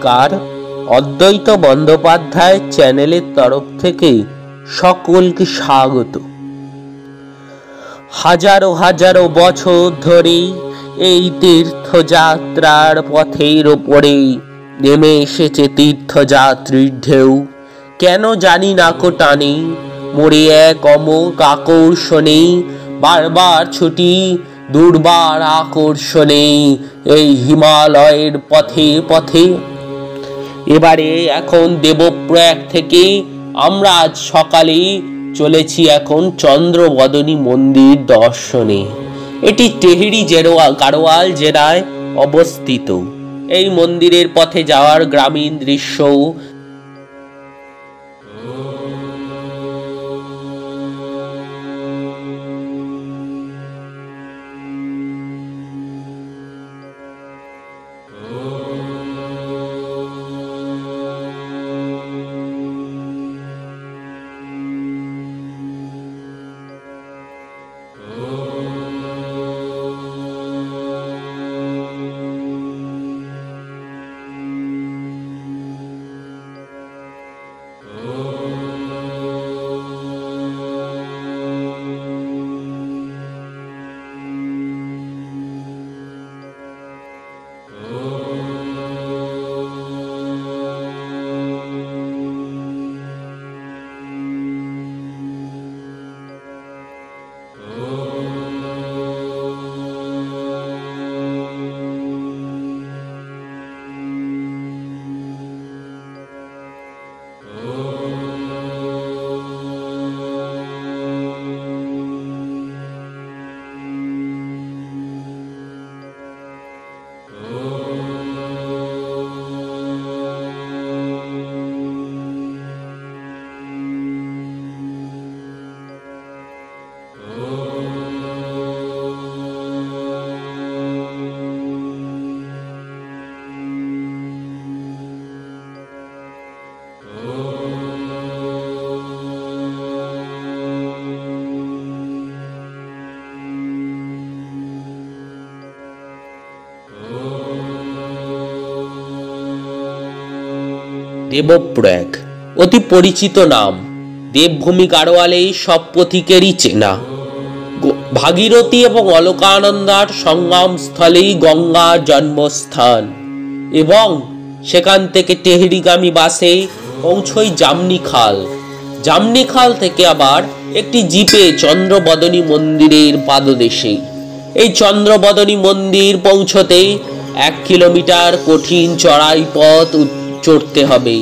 নমস্কার। অদ্বৈত বন্দ্যোপাধ্যায় চ্যানেলের তরফ থেকে সকলকে স্বাগত। হাজারো হাজারো বছর ধরে এই তীর্থযাত্রার পথের ওপরে নেমে এসেছে তীর্থযাত্রীর ঢেউ। কেন জানি না কো টানে মোরে এক অমোঘ আকর্ষণে, বারবার ছুটি দুর্বার আকর্ষণে এই হিমালয়ের পথে পথে। এবারে এখন দেবপ্রয়াগ থেকে আমরা আজ সকালে চলেছি এখন চন্দ্রবদনী মন্দির দর্শনে। এটি টেহরি গাড়োয়াল জেলায় অবস্থিত। এই মন্দিরের পথে যাওয়ার গ্রামীণ দৃশ্য দেবপ্রয়াগ অতি পরিচিত নাম। দেবভূমি গাড়োয়ালে সব পথিকেরই চেনা। ভাগীরথী এবং অলকানন্দার সঙ্গম স্থলেই গঙ্গার জন্মস্থান এবং সেখান থেকে টেহরিগামী বাসে পৌঁছই জামনি খাল। জামনি খাল থেকে আবার একটি জিপে চন্দ্রবদনী মন্দিরের পাদদেশে। এই চন্দ্রবদনী মন্দির পৌঁছতে 1 কিলোমিটার কঠিন চড়াই পথ চড়তে হবে।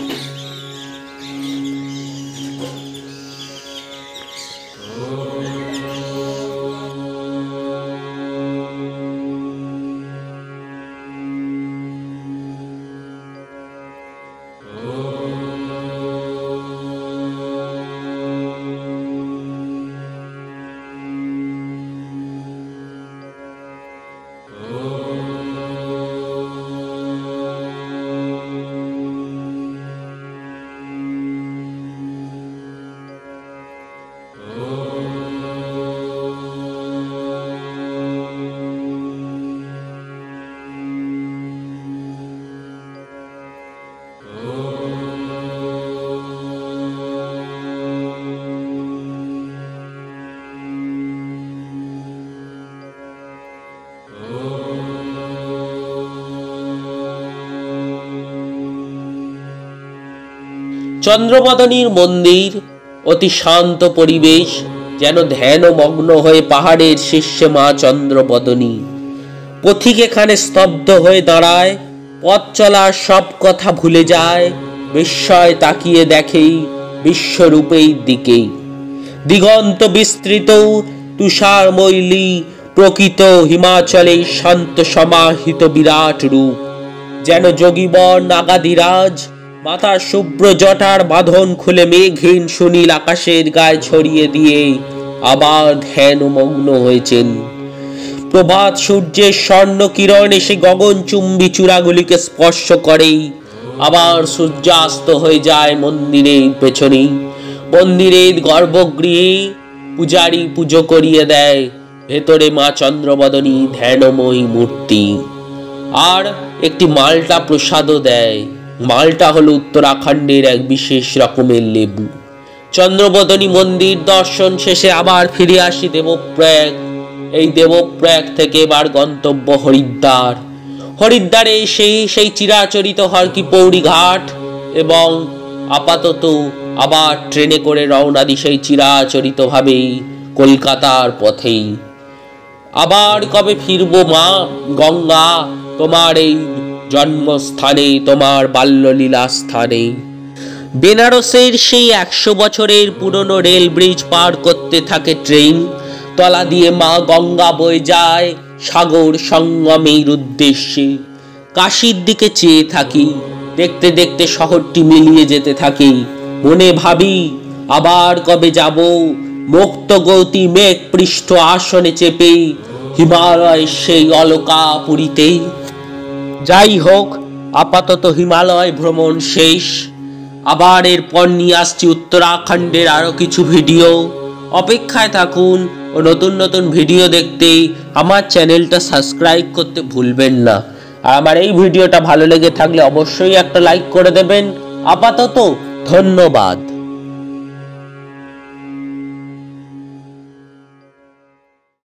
চন্দ্রবদনীর মন্দির অতি শান্ত পরিবেশ, যেন ধ্যানমগ্ন হয়ে পাহাড়ের শীর্ষে মা চন্দ্রবদনী। পথিক এখানে স্তব্ধ হয়ে দাঁড়ায়, পথ চলার সব কথা ভুলে যায়, বিস্ময় তাকিয়ে দেখে বিশ্বরূপের দিকে। দিগন্ত বিস্তৃত তুষার মৈলী প্রকৃত হিমাচলে শান্ত সমাহিত বিরাট রূপ, যেন যোগীবর নাগাধিরাজ মাথার শুভ্র জটার বাঁধন খুলে মেঘহীন সুনীল আকাশের গায়ে ছড়িয়ে দিয়ে আবার ধ্যানমগ্ন হয়েছেন। প্রভাত সূর্যের স্বর্ণ কিরণ এসে গগনচুম্বী চূড়াগুলিকে স্পর্শ করে, আবার সূর্যাস্ত হয়ে যায় মন্দিরের পেছনে। মন্দিরের গর্ভগৃহে পূজারী পুজো করিয়ে দেয় ভেতরে মা চন্দ্রবদনী ধ্যানময়ী মূর্তি। আর একটি মাল্টা প্রসাদও দেয়। মাল্টা হলো উত্তরাখণ্ডের এক বিশেষ রকমের লেবু। চন্দ্রবদনী মন্দির দর্শন শেষে আবার ফিরে আসি দেবপ্রয়াগ। এই দেবপ্রয়াগ থেকে এবার গন্তব্য হরিদ্বার। হরিদ্বারে সেই চিরাচরিত হরকি পৌড়ি ঘাট এবং আপাতত আবার ট্রেনে করে রওনা দিই সেই চিরাচরিত ভাবেই কলকাতার পথেই। আবার কবে ফিরবো মা গঙ্গা তোমার এই জন্মস্থানে, তোমার বাল্যলীলা স্থানে? বেনারসের সেই 100 বছরের পুরনো রেল ব্রিজ পার করতে থাকে ট্রেন। তলা দিয়ে মা গঙ্গা বয়ে যায় সাগর সঙ্গমের উদ্দেশ্যে। কাশীর দিকে চেয়ে থাকি, দেখতে দেখতে শহরটি মিলিয়ে যেতে থাকে। মনে ভাবি আবার কবে যাব মুক্ত গতি মেঘ পৃষ্ঠ আসনে চেপে হিমালয়ের সেই অলকা পুরীতে। যাই হোক, আপাতত হিমালয় ভ্রমণ শেষ। আবার এরপর নিয়ে আসছি উত্তরাখণ্ডের আরো কিছু ভিডিও। অপেক্ষায় থাকুন ও নতুন নতুন ভিডিও দেখতে আমার চ্যানেলটা সাবস্ক্রাইব করতে ভুলবেন না। আর আমার এই ভিডিওটা ভালো লেগে থাকলে অবশ্যই একটা লাইক করে দেবেন। আপাতত ধন্যবাদ।